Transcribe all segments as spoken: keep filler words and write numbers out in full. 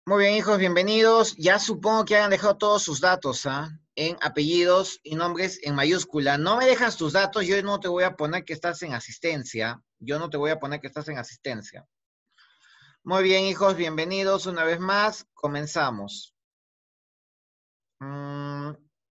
Muy bien, hijos, bienvenidos. Ya supongo que hayan dejado todos sus datos, ¿ah? En apellidos y nombres en mayúscula. No me dejas tus datos, yo no te voy a poner que estás en asistencia. Yo no te voy a poner que estás en asistencia. Muy bien, hijos, bienvenidos una vez más. Comenzamos. Mm,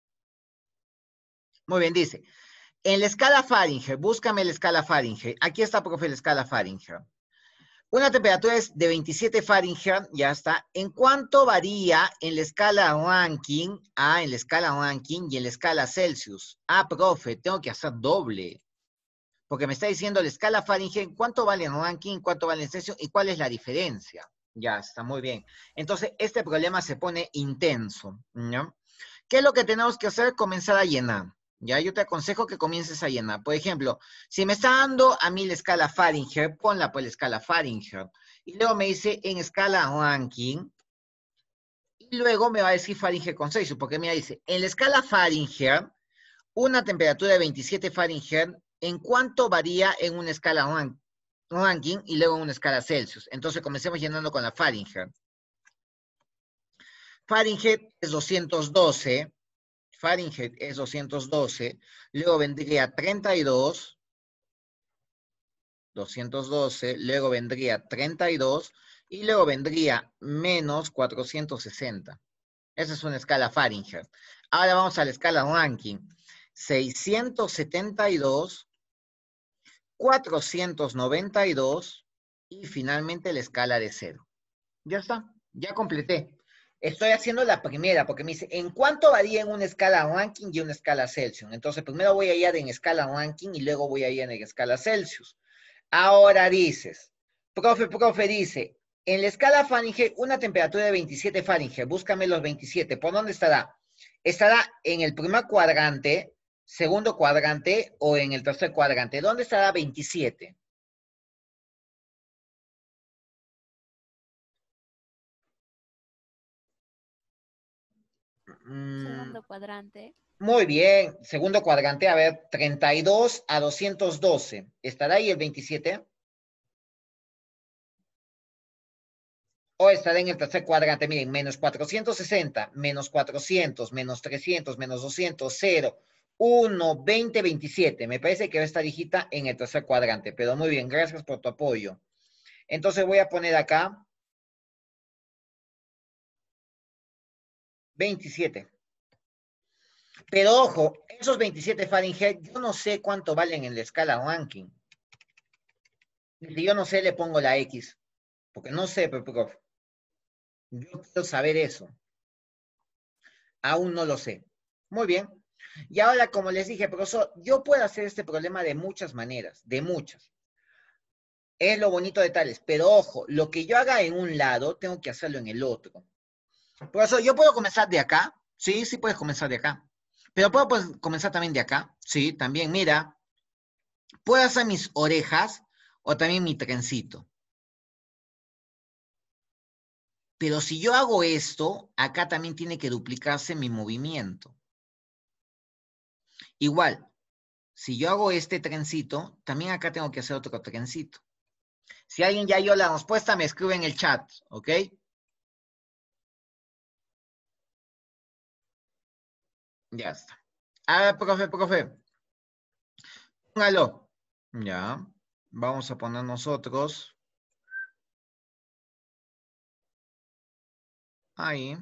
muy bien, dice. En la escala Fahrenheit, búscame la escala Fahrenheit. Aquí está, profe, la escala Fahrenheit. Una temperatura es de veintisiete Fahrenheit, ya está. ¿En cuánto varía en la escala Rankine? Ah, en la escala Rankine y en la escala Celsius. Ah, profe, tengo que hacer doble. Porque me está diciendo la escala Fahrenheit, ¿cuánto vale en Rankine, cuánto vale en Celsius y cuál es la diferencia? Ya está, muy bien. Entonces, este problema se pone intenso, ¿no? ¿Qué es lo que tenemos que hacer? Comenzar a llenar. Ya, yo te aconsejo que comiences a llenar. Por ejemplo, si me está dando a mí la escala Fahrenheit, ponla por la escala Fahrenheit. Y luego me dice en escala Rankine. Y luego me va a decir Fahrenheit con Celsius, porque me dice, en la escala Fahrenheit, una temperatura de veintisiete Fahrenheit, ¿en cuánto varía en una escala Rankine y luego en una escala Celsius? Entonces comencemos llenando con la Fahrenheit. Fahrenheit es doscientos doce. Fahrenheit es doscientos doce, luego vendría treinta y dos, doscientos doce, luego vendría treinta y dos, y luego vendría menos cuatrocientos sesenta. Esa es una escala Fahrenheit. Ahora vamos a la escala Rankine. seiscientos setenta y dos, cuatrocientos noventa y dos, y finalmente la escala de cero. Ya está, ya completé. Estoy haciendo la primera porque me dice, ¿en cuánto varía en una escala Rankine y una escala Celsius? Entonces, primero voy a ir en escala Rankine y luego voy a ir en escala Celsius. Ahora dices, profe, profe, dice, en la escala Fahrenheit, una temperatura de veintisiete Fahrenheit, búscame los veintisiete, ¿por dónde estará? ¿Estará en el primer cuadrante, segundo cuadrante o en el tercer cuadrante? ¿Dónde estará veintisiete? Mm, Segundo cuadrante. Muy bien, segundo cuadrante, a ver, treinta y dos a doscientos doce. ¿Estará ahí el veintisiete? O estará en el tercer cuadrante, miren, menos cuatrocientos sesenta, menos cuatrocientos, menos trescientos, menos doscientos, cero, uno, veinte, veintisiete. Me parece que va esta hijita en el tercer cuadrante, pero muy bien, gracias por tu apoyo. Entonces voy a poner acá veintisiete. Pero ojo, esos veintisiete Fahrenheit, yo no sé cuánto valen en la escala Rankine. Si yo no sé, le pongo la X, porque no sé, pero, profe, yo quiero saber eso. Aún no lo sé. Muy bien. Y ahora, como les dije, profesor, yo puedo hacer este problema de muchas maneras, de muchas. Es lo bonito de tales, pero ojo, lo que yo haga en un lado, tengo que hacerlo en el otro. Profesor, ¿yo puedo comenzar de acá? Sí, sí puedes comenzar de acá. Pero puedo pues, comenzar también de acá. Sí, también, mira. Puedo hacer mis orejas o también mi trencito. Pero si yo hago esto, acá también tiene que duplicarse mi movimiento. Igual, si yo hago este trencito, también acá tengo que hacer otro trencito. Si alguien ya dio la respuesta, me escribe en el chat, ¿ok? Ya está. A ver, profe, profe. Póngalo. Ya. Vamos a poner nosotros. Ahí.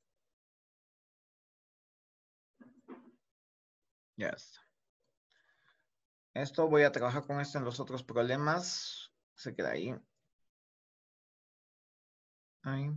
Ya está. Esto voy a trabajar con esto en los otros problemas. Se queda ahí. Ahí.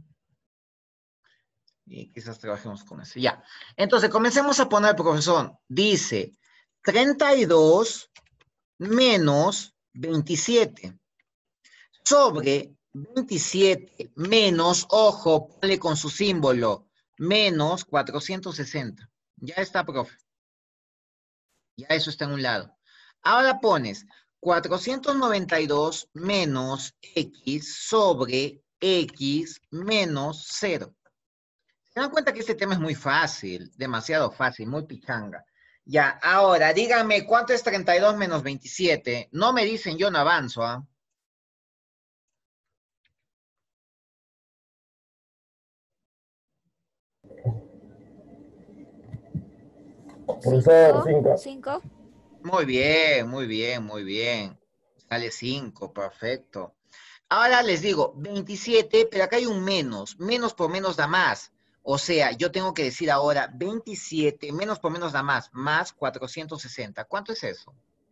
Y quizás trabajemos con ese. Ya. Entonces, comencemos a poner, profesor. Dice treinta y dos menos veintisiete. Sobre veintisiete menos, ojo, ponle con su símbolo, menos cuatrocientos sesenta. Ya está, profe. Ya eso está en un lado. Ahora pones cuatrocientos noventa y dos menos X sobre X menos cero. Se dan cuenta que este tema es muy fácil, demasiado fácil, muy pichanga. Ya, ahora, díganme, ¿cuánto es treinta y dos menos veintisiete? No me dicen, yo no avanzo, ¿ah? Profesor, cinco. cinco. Muy bien, muy bien, muy bien. Sale cinco, perfecto. Ahora les digo, veintisiete, pero acá hay un menos. Menos por menos da más. O sea, yo tengo que decir ahora veintisiete, menos por menos da más, más cuatrocientos sesenta. ¿Cuánto es eso?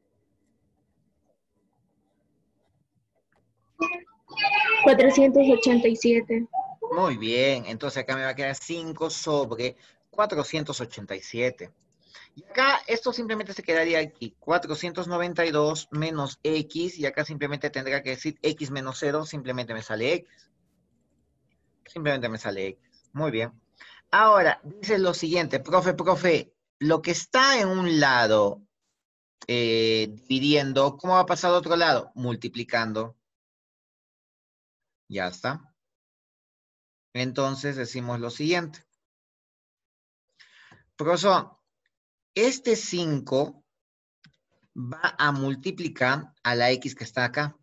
cuatrocientos ochenta y siete. Muy bien, entonces acá me va a quedar cinco sobre cuatrocientos ochenta y siete. Y acá esto simplemente se quedaría aquí, cuatrocientos noventa y dos menos X, y acá simplemente tendrá que decir X menos cero, simplemente me sale X. Simplemente me sale X. Muy bien. Ahora, dice lo siguiente, profe, profe, lo que está en un lado eh, dividiendo, ¿cómo va a pasar al otro lado? Multiplicando. Ya está. Entonces decimos lo siguiente. Profesor, este cinco va a multiplicar a la X que está acá.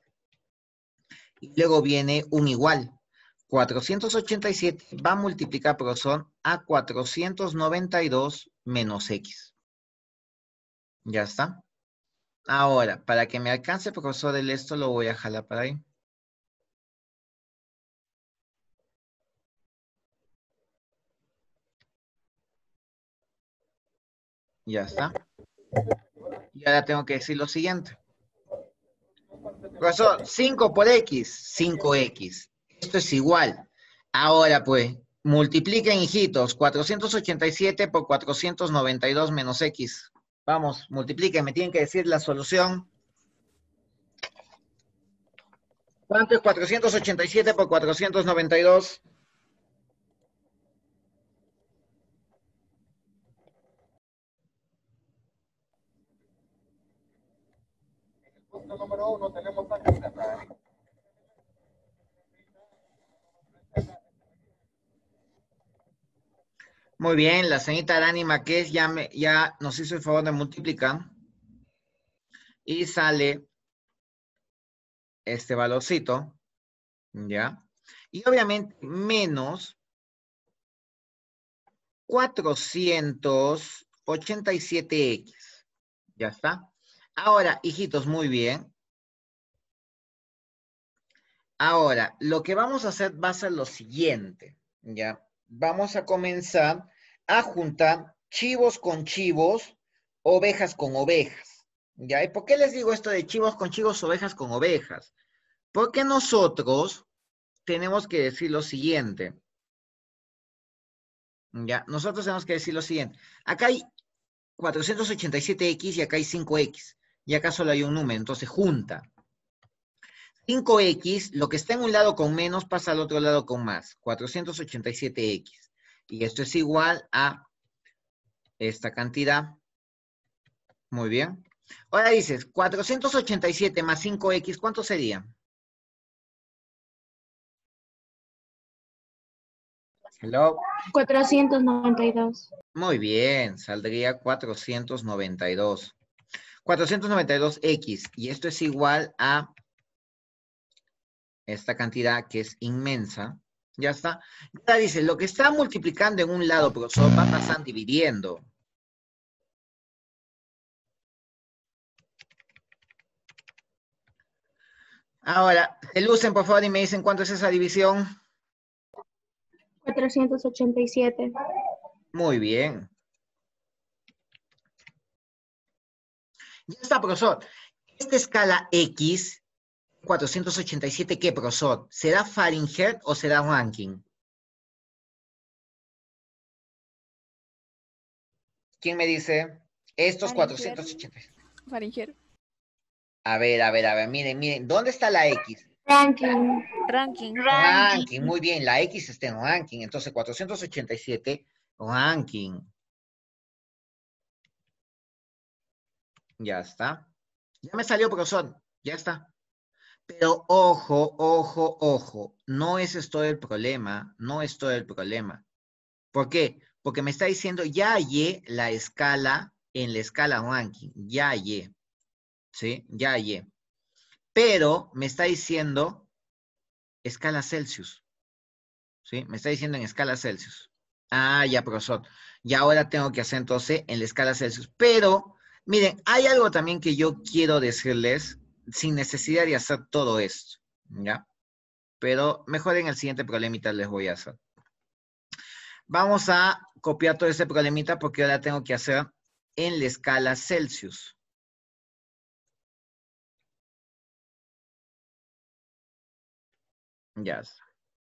Y luego viene un igual. cuatrocientos ochenta y siete va a multiplicar, profesor, a cuatrocientos noventa y dos menos X. Ya está. Ahora, para que me alcance, profesor, el esto lo voy a jalar para ahí. Ya está. Y ahora tengo que decir lo siguiente. Profesor, cinco por X, cinco X. Esto es igual. Ahora, pues, multipliquen, hijitos, cuatrocientos ochenta y siete por cuatrocientos noventa y dos menos X. Vamos, multipliquen, me tienen que decir la solución. ¿Cuánto es cuatrocientos ochenta y siete por cuatrocientos noventa y dos? Punto número uno, tenemos aquí. Muy bien, la señorita Dani Maqués ya, me, ya nos hizo el favor de multiplicar. Y sale este valorcito, ¿ya? Y obviamente menos cuatrocientos ochenta y siete X. ¿Ya está? Ahora, hijitos, muy bien. Ahora, lo que vamos a hacer va a ser lo siguiente, ¿ya? Vamos a comenzar a juntar chivos con chivos, ovejas con ovejas, ¿ya? ¿Y por qué les digo esto de chivos con chivos, ovejas con ovejas? Porque nosotros tenemos que decir lo siguiente, ¿ya? Nosotros tenemos que decir lo siguiente. Acá hay cuatrocientos ochenta y siete X y acá hay cinco X. Y acá solo hay un número, entonces junta. cinco X, lo que está en un lado con menos pasa al otro lado con más. cuatrocientos ochenta y siete X. Y esto es igual a esta cantidad. Muy bien. Ahora dices, cuatrocientos ochenta y siete más cinco X, ¿cuánto sería? Hello. cuatrocientos noventa y dos. Muy bien, saldría cuatrocientos noventa y dos. cuatrocientos noventa y dos X. Y esto es igual a esta cantidad que es inmensa. Ya está. Ya dice, lo que está multiplicando en un lado, profesor, va a pasar dividiendo. Ahora, se lucen, por favor, y me dicen cuánto es esa división. cuatrocientos ochenta y siete. Muy bien. Ya está, profesor. Esta escala X, cuatrocientos ochenta y siete, ¿qué, profesor? ¿Será Fahrenheit o será Rankine? ¿Quién me dice? Estos cuatrocientos ochenta y siete. Fahrenheit. A ver, a ver, a ver, miren, miren. ¿Dónde está la X? Ranking. Ranking. Ranking, muy bien. La X está en ranking. Entonces, cuatrocientos ochenta y siete, ranking. Ya está. Ya me salió, profesor. Ya está. Pero ojo, ojo, ojo. No ese es todo el problema. No es todo el problema. ¿Por qué? Porque me está diciendo, ya hallé la escala en la escala ranking. Ya hallé. ¿Sí? Ya hallé. Pero me está diciendo escala Celsius. ¿Sí? Me está diciendo en escala Celsius. Ah, ya, profesor. Y ahora tengo que hacer entonces en la escala Celsius. Pero, miren, hay algo también que yo quiero decirles sin necesidad de hacer todo esto, ¿ya? Pero mejor en el siguiente problemita les voy a hacer. Vamos a copiar todo este problemita porque ahora tengo que hacer en la escala Celsius. Ya está.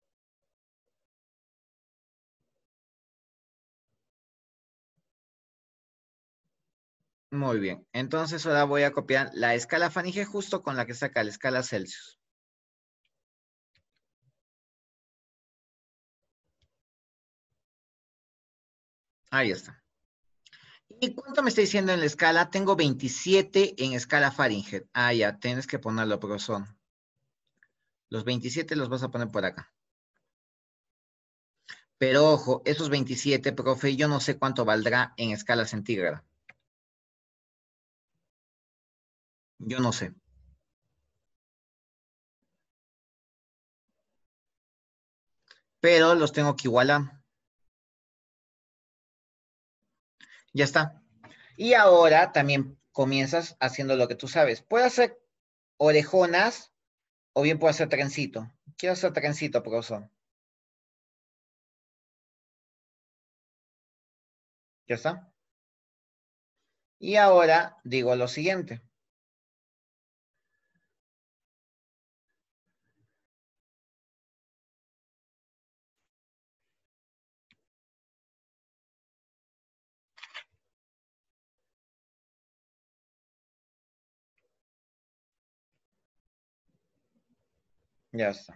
Muy bien. Entonces ahora voy a copiar la escala Fahrenheit justo con la que saca la escala Celsius. Ahí está. ¿Y cuánto me está diciendo en la escala? Tengo veintisiete en escala Fahrenheit. Ah, ya, tienes que ponerlo, profesor. Los veintisiete los vas a poner por acá. Pero ojo, esos veintisiete, profe, yo no sé cuánto valdrá en escala centígrada. Yo no sé. Pero los tengo que igualar. Ya está. Y ahora también comienzas haciendo lo que tú sabes. Puedo hacer orejonas o bien puedo hacer trencito. Quiero hacer trencito, profesor. ¿Ya está? Y ahora digo lo siguiente. Ya está.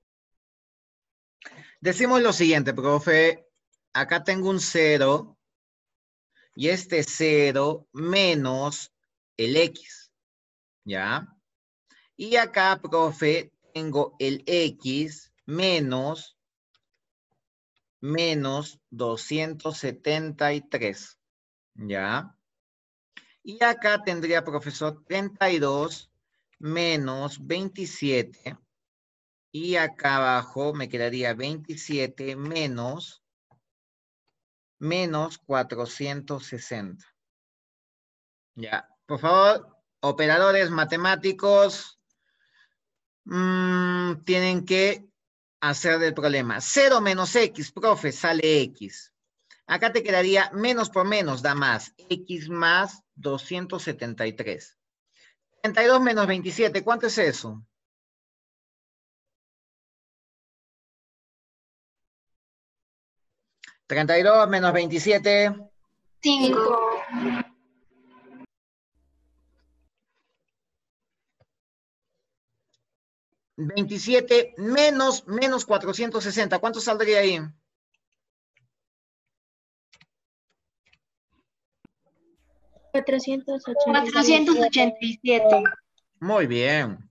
Decimos lo siguiente, profe. Acá tengo un cero y este cero menos el X. ¿Ya? Y acá, profe, tengo el X menos, menos doscientos setenta y tres. ¿Ya? Y acá tendría, profesor, treinta y dos menos veintisiete. Y acá abajo me quedaría veintisiete menos, menos cuatrocientos sesenta. Ya, por favor, operadores matemáticos, mmm, tienen que hacer del problema. cero menos X, profe, sale X. Acá te quedaría menos por menos, da más. X más doscientos setenta y tres. treinta y dos menos veintisiete, ¿cuánto es eso? treinta y dos menos veintisiete. cinco. veintisiete menos, menos cuatrocientos sesenta. ¿Cuánto saldría ahí? cuatrocientos ochenta y siete. cuatrocientos ochenta y siete. Muy bien.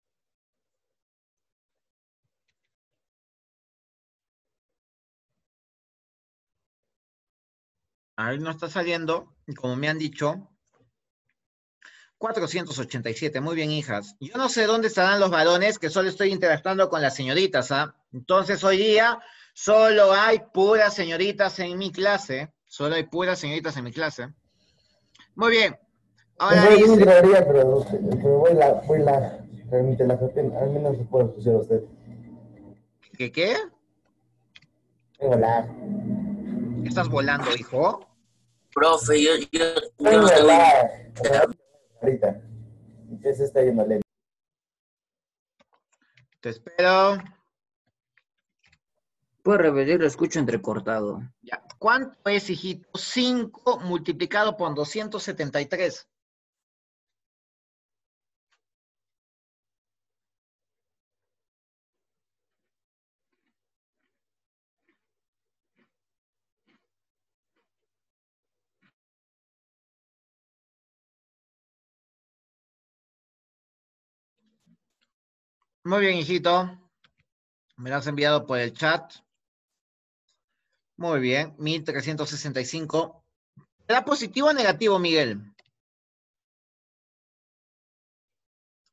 Ahí no está saliendo, como me han dicho, cuatrocientos ochenta y siete. Muy bien, hijas. Yo no sé dónde estarán los varones, que solo estoy interactuando con las señoritas, ¿ah? Entonces hoy día solo hay puras señoritas en mi clase. Solo hay puras señoritas en mi clase. Muy bien. Ahora Pues yo dice... entraría, pero, pero voy la, voy la, realmente la F P, al menos se puede escuchar a usted. ¿Qué qué? Tengo la, ¿Qué estás volando, hijo? Profe, yo, yo, yo tengo no tengo la, idea. ahorita. ¿Qué se está yendo lento? Te espero. Puedes repetir, lo escucho entrecortado. Ya. ¿Cuánto es, hijito? cinco multiplicado por doscientos setenta y tres. Muy bien, hijito. Me lo has enviado por el chat. Muy bien. mil trescientos sesenta y cinco. ¿Será positivo o negativo, Miguel?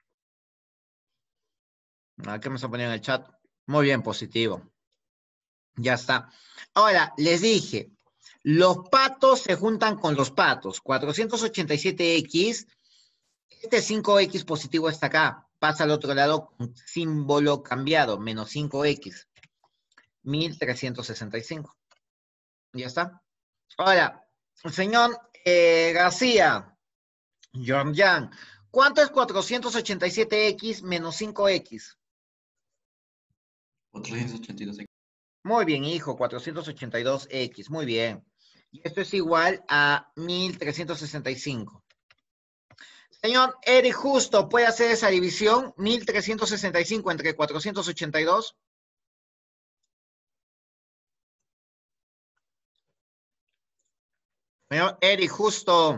¿A qué me está poniendo en el chat? Muy bien, positivo. Ya está. Ahora, les dije, los patos se juntan con los patos. cuatrocientos ochenta y siete equis, este cinco equis positivo está acá. Pasa al otro lado con símbolo cambiado, menos cinco equis. mil trescientos sesenta y cinco. Ya está. Ahora, señor eh, García, John Yang, ¿cuánto es cuatrocientos ochenta y siete equis menos cinco equis? cuatrocientos ochenta y dos. Muy bien, hijo, cuatrocientos ochenta y dos equis, muy bien. Y esto es igual a mil trescientos sesenta y cinco. Señor Eric Justo, ¿puede hacer esa división? mil trescientos sesenta y cinco entre cuatrocientos ochenta y dos. Señor Eric Justo.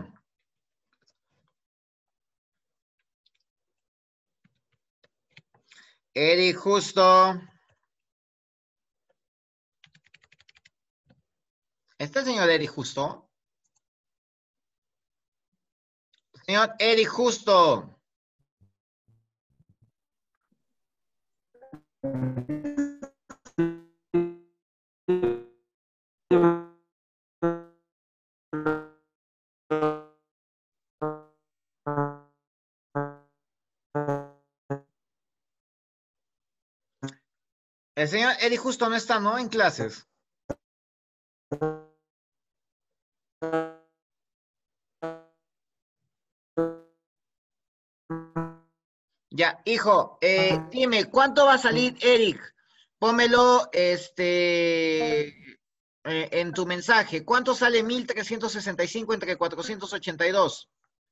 Eric Justo. ¿Está el señor Eric Justo? Señor Eric Justo. El señor Eric Justo no está, ¿no? En clases. Ya, hijo, eh, dime, ¿cuánto va a salir, Eric? Pómelo, este, eh, en tu mensaje. ¿Cuánto sale mil trescientos sesenta y cinco entre cuatrocientos ochenta y dos?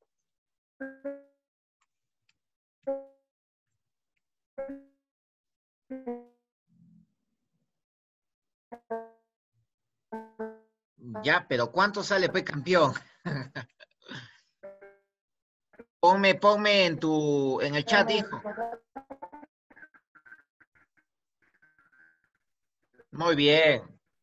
Ya, pero ¿cuánto sale, pues, campeón? Ponme, ponme en tu, en el chat, hijo. Muy bien.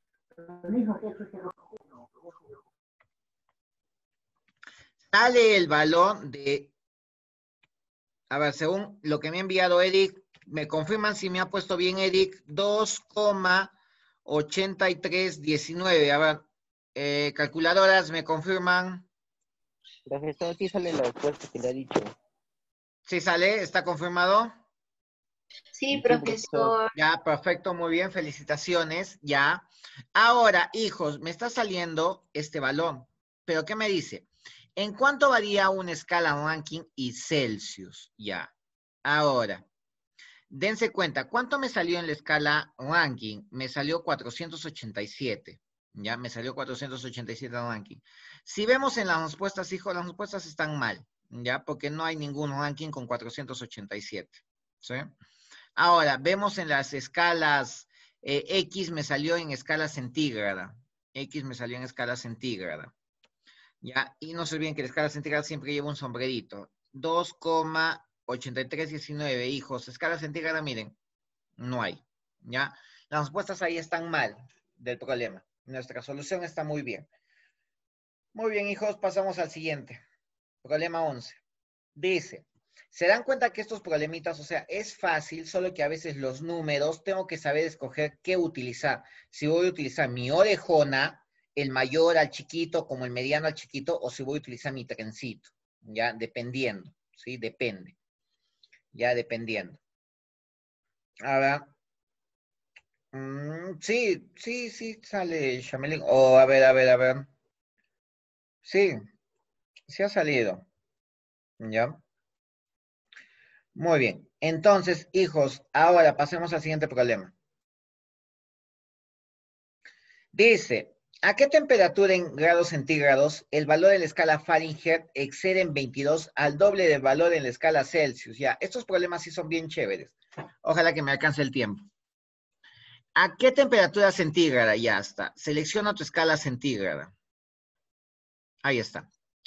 Sale el balón de, a ver, según lo que me ha enviado Eric, me confirman si me ha puesto bien Eric, dos coma ochenta y tres diecinueve. A ver, eh, calculadoras me confirman. Profesor, sí sale la respuesta que le ha dicho. ¿Sí sale? ¿Está confirmado? Sí, Sí, profesor. profesor. Ya, perfecto, muy bien, felicitaciones, ya. Ahora, hijos, me está saliendo este balón, pero ¿qué me dice? ¿En cuánto varía una escala Rankine y Celsius? Ya. Ahora, dense cuenta, ¿cuánto me salió en la escala Rankine? Me salió cuatrocientos ochenta y siete, ya, me salió cuatrocientos ochenta y siete Rankine. Si vemos en las respuestas, hijos, las respuestas están mal, ya, porque no hay ningún ranking con cuatrocientos ochenta y siete, ¿sí? Ahora, vemos en las escalas, eh, X me salió en escala centígrada. X me salió en escala centígrada. ¿Ya? Y no se olviden que la escala centígrada siempre lleva un sombrerito. dos coma ochenta y tres diecinueve, hijos. Escala centígrada, miren, no hay. ¿Ya? Las respuestas ahí están mal del problema. Nuestra solución está muy bien. Muy bien, hijos, pasamos al siguiente. Problema once. Dice, ¿se dan cuenta que estos problemitas, o sea, es fácil, solo que a veces los números tengo que saber escoger qué utilizar? Si voy a utilizar mi orejona, el mayor al chiquito, como el mediano al chiquito, o si voy a utilizar mi trencito, ya, dependiendo, ¿sí? Depende, ya dependiendo. A ver, mm, sí, sí, sí, sale Chamelin, o a ver, a ver, a ver. Sí, sí ha salido, ¿ya? Muy bien. Entonces, hijos, ahora pasemos al siguiente problema. Dice, ¿a qué temperatura en grados centígrados el valor de la escala Fahrenheit excede en veintidós al doble del valor en la escala Celsius? Ya, estos problemas sí son bien chéveres. Ojalá que me alcance el tiempo. ¿A qué temperatura centígrada? Ya está. Selecciona tu escala centígrada. Ahí está.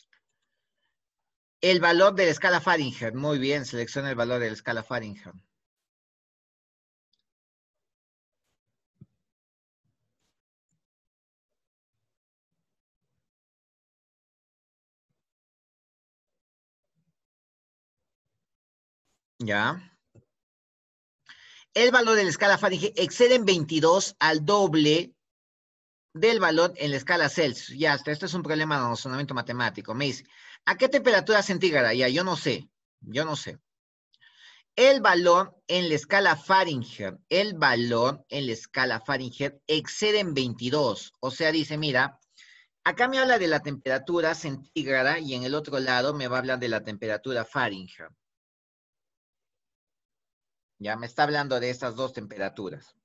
El valor de la escala Fahrenheit. Muy bien, selecciona el valor de la escala Fahrenheit. Ya. el valor de la escala Fahrenheit excede en veintidós al doble del valor en la escala Celsius. Ya está, esto es un problema de razonamiento matemático. Me dice, ¿a qué temperatura centígrada? Ya, yo no sé, yo no sé. El valor en la escala Fahrenheit, el valor en la escala Fahrenheit excede en veintidós. O sea, dice, mira, acá me habla de la temperatura centígrada y en el otro lado me va a hablar de la temperatura Fahrenheit. Ya me está hablando de estas dos temperaturas.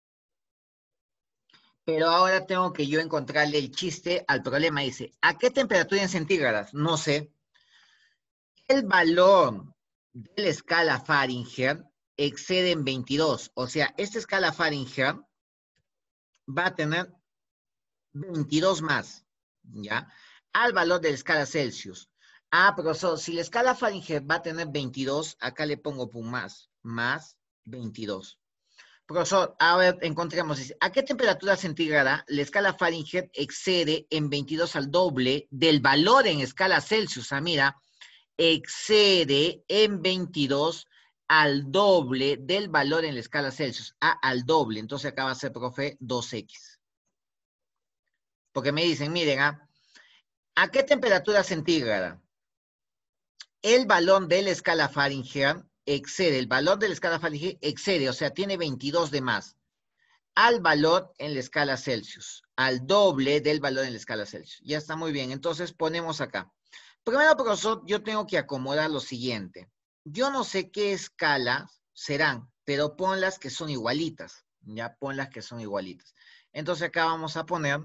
Pero ahora tengo que yo encontrarle el chiste al problema. Dice, ¿a qué temperatura en centígradas? No sé. El valor de la escala Fahrenheit excede en veintidós. O sea, esta escala Fahrenheit va a tener veintidós más, ¿ya? Al valor de la escala Celsius. Ah, profesor, si la escala Fahrenheit va a tener veintidós, acá le pongo pum más, más veintidós. Profesor, a ver, encontremos, dice, ¿a qué temperatura centígrada la escala Fahrenheit excede en veintidós al doble del valor en escala Celsius? Ah, mira, excede en veintidós al doble del valor en la escala Celsius. Ah, al doble. Entonces acá va a ser, profe, dos equis. Porque me dicen, miren, ¿ah? ¿A qué temperatura centígrada el valor de la escala Fahrenheit excede, el valor de la escala Fahrenheit excede, o sea, tiene veintidós de más, al valor en la escala Celsius, al doble del valor en la escala Celsius? Ya está muy bien, entonces ponemos acá. Primero, profesor, yo tengo que acomodar lo siguiente. Yo no sé qué escalas serán, pero ponlas que son igualitas, ya ponlas que son igualitas. Entonces acá vamos a poner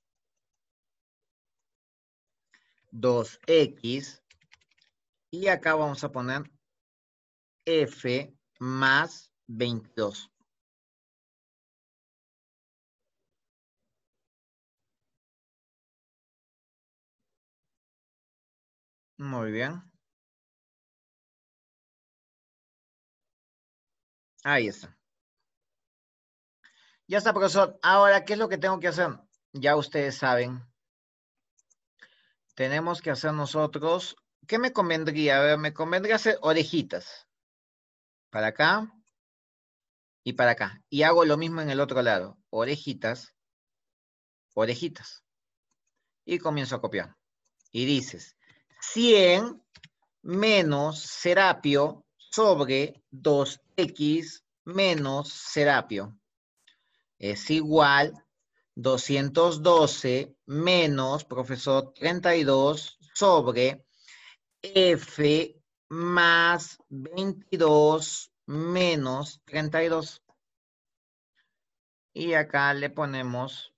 dos equis y acá vamos a poner F más veintidós. Muy bien. Ahí está. Ya está, profesor. Ahora, ¿qué es lo que tengo que hacer? Ya ustedes saben. Tenemos que hacer nosotros... ¿Qué me convendría? A ver, me convendría hacer orejitas. Para acá y para acá. Y hago lo mismo en el otro lado. Orejitas, orejitas. Y comienzo a copiar. Y dices, cien menos Serapio sobre dos equis menos Serapio. Es igual doscientos doce menos, profesor, treinta y dos sobre F más veintidós menos treinta y dos. Y acá le ponemos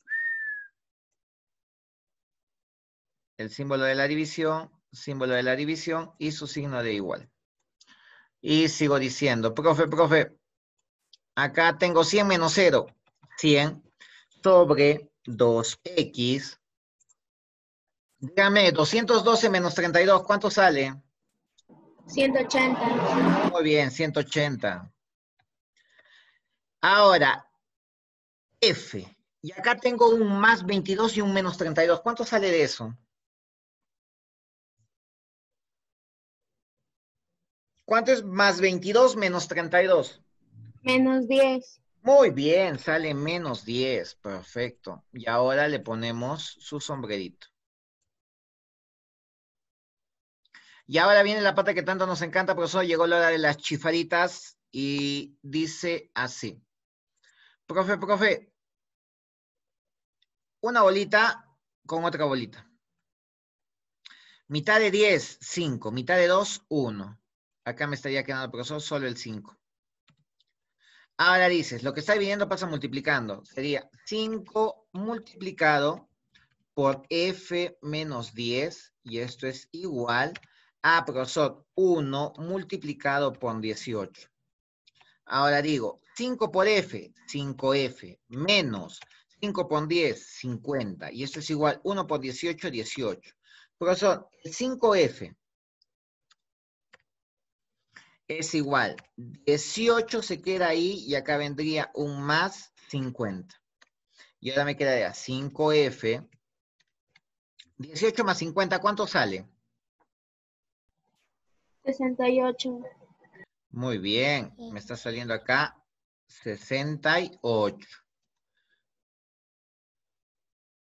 el símbolo de la división, símbolo de la división y su signo de igual. Y sigo diciendo, profe, profe, acá tengo cien menos cero, cien sobre dos equis. Dígame, doscientos doce menos treinta y dos, ¿cuánto sale? ciento ochenta. Muy bien, ciento ochenta. Ahora, F. Y acá tengo un más veintidós y un menos treinta y dos. ¿Cuánto sale de eso? ¿Cuánto es más veintidós menos treinta y dos? Menos diez. Muy bien, sale menos diez. Perfecto. Y ahora le ponemos su sombrerito. Y ahora viene la parte que tanto nos encanta, profesor. Llegó la hora de las chifaritas y dice así. Profe, profe. Una bolita con otra bolita. Mitad de diez, cinco. Mitad de dos, uno. Acá me estaría quedando el profesor solo el cinco. Ahora dices, lo que está dividiendo pasa multiplicando. Sería cinco multiplicado por F menos diez. Y esto es igual a, profesor, uno multiplicado por dieciocho. Ahora digo, cinco por F, cinco F, menos cinco por diez, cincuenta. Y esto es igual, uno por dieciocho, dieciocho. Profesor, el cinco F es igual, dieciocho se queda ahí y acá vendría un más cincuenta. Y ahora me quedaría cinco F. dieciocho más cincuenta, ¿cuánto sale? sesenta y ocho. Muy bien. Me está saliendo acá sesenta y ocho.